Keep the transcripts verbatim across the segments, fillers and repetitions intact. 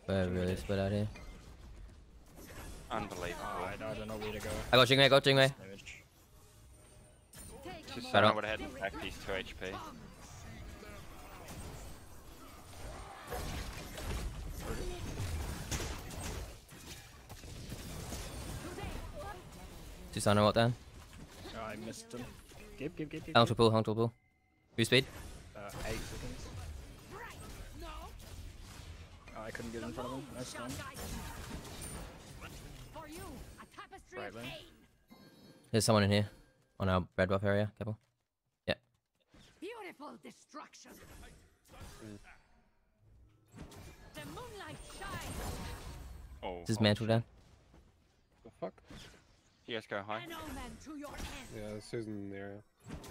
We're really split out here. Unbelievable. Oh, I, I don't know where to go. I got Jingwei, I got Jingwei. Just Right I on. would have had to pack these two H P. Susano what down? Oh, I missed him. Give, give, give, give. Hung to pull, hung to pull. Move speed. Uh, eight seconds. Oh, I couldn't get in front of him. No stun. Right lane. There's someone in here. On our red buff area. Careful. Yeah. Beautiful destruction. The moonlight shines. Oh, Is his oh, mantle down? The fuck? You guys go high. An omen to your end. Yeah, Susan in the area.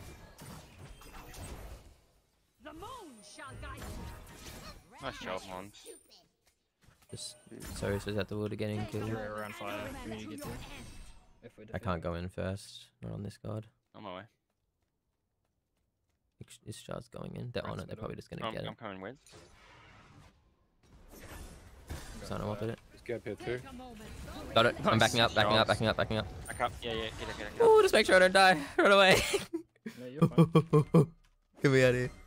The moon shall guide you. Nice job, Mons. Just sorry, so is that the wood getting killed? You're around fire. We need to get through. If we I can't go in first. Not on this guard. On my way. This shard's going in. They're on it. They're probably just gonna I'm, get it. I'm coming with. Susano wanted it. Just get up here too. Got it. I'm backing up, backing up, backing up, backing up. Back up. Yeah, yeah, get it, get it, get it. Oh, just make sure I don't die. Run away. No, you're fine. Get me out of here.